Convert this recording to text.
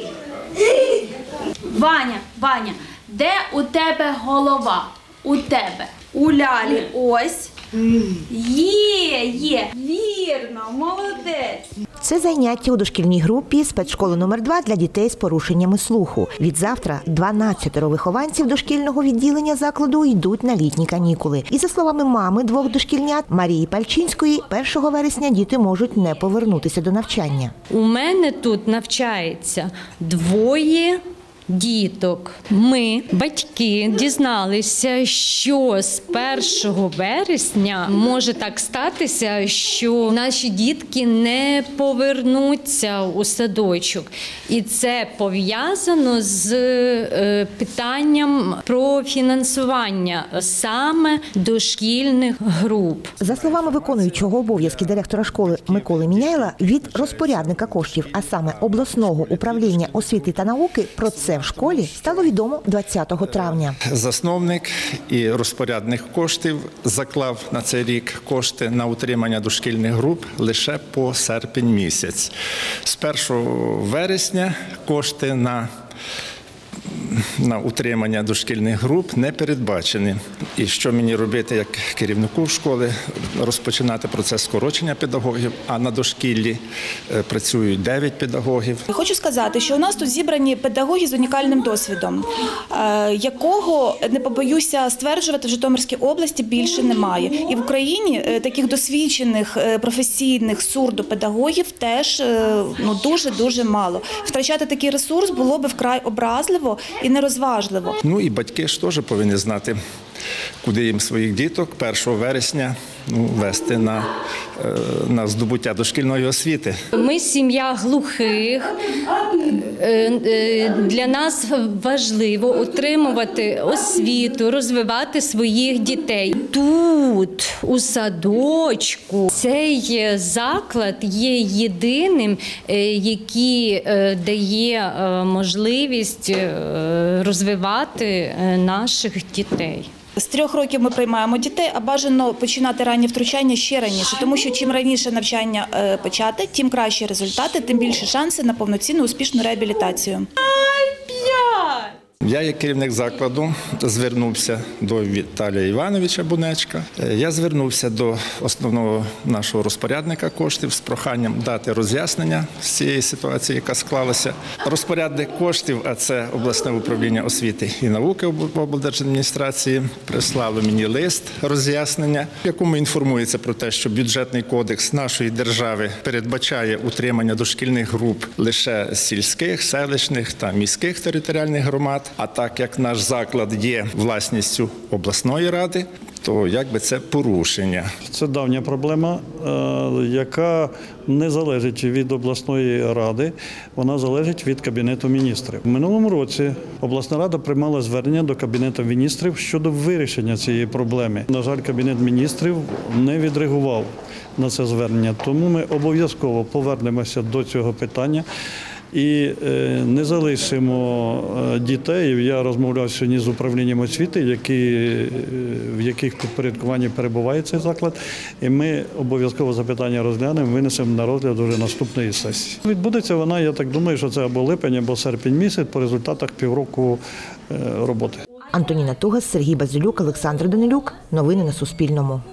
Ваня, де у тебе голова? У тебе. У Лялі ось. Є, вірно, молодець. Це заняття у дошкільній групі спецшколи номер 2 для дітей з порушеннями слуху. Відзавтра 12 вихованців дошкільного відділення закладу йдуть на літні канікули. І за словами мами двох дошкільнят Марії Пальчинської, 1 вересня діти можуть не повернутися до навчання. У мене тут навчається 2 діток. Ми, батьки, дізналися, що з 1 вересня може так статися, що наші дітки не повернуться у садочок. І це пов'язано з питанням про фінансування саме дошкільних груп. За словами виконуючого обов'язки директора школи Миколи Міняйла, від розпорядника коштів, а саме обласного управління освіти та науки, про це в школі стало відомо 20 травня. Засновник і розпорядник коштів заклав на цей рік кошти на утримання дошкільних груп лише по серпень місяць. З 1 вересня кошти на утримання дошкільних груп не передбачені. І що мені робити як керівнику школи? Розпочинати процес скорочення педагогів, а на дошкіллі працюють 9 педагогів. Хочу сказати, що у нас тут зібрані педагоги з унікальним досвідом, якого, не побоюся стверджувати, в Житомирській області більше немає. І в Україні таких досвідчених, професійних сурдопедагогів теж дуже-дуже мало. Втрачати такий ресурс було б вкрай образливо і нерозважливо. Ну і батьки ж теж повинні знати, куди їм своїх діток 1 вересня вести на здобуття дошкільної освіти. Ми сім'я глухих. Для нас важливо отримувати освіту, розвивати своїх дітей. Тут, у садочку, цей заклад є єдиним, який дає можливість розвивати наших дітей. З 3 років ми приймаємо дітей, а бажано починати раннє втручання ще раніше, тому що чим раніше навчання почати, тим кращі результати, тим більше шанси на повноцінну успішну реабілітацію. Я, як керівник закладу, звернувся до Віталія Івановича Бунечка. Я звернувся до основного нашого розпорядника коштів з проханням дати роз'яснення з цієї ситуації, яка склалася. Розпорядник коштів, а це обласне управління освіти і науки облдержадміністрації, прислало мені лист роз'яснення, в якому інформується про те, що бюджетний кодекс нашої держави передбачає утримання дошкільних груп лише сільських, селищних та міських територіальних громад. А так як наш заклад є власністю обласної ради, то якби це порушення. Це давня проблема, яка не залежить від обласної ради, вона залежить від Кабінету міністрів. В минулому році обласна рада приймала звернення до Кабінету міністрів щодо вирішення цієї проблеми. На жаль, Кабінет міністрів не відреагував на це звернення, тому ми обов'язково повернемося до цього питання. І не залишимо дітей. Я розмовляв сьогодні з управлінням освіти, в яких підпорядкуванні перебуває цей заклад. І ми обов'язково запитання розглянемо, винесемо на розгляд вже наступної сесії. Відбудеться вона, я так думаю, що це або липень, або серпень місяць по результатах півроку роботи. Антоніна Тугас, Сергій Базилюк, Олександр Данилюк. Новини на Суспільному.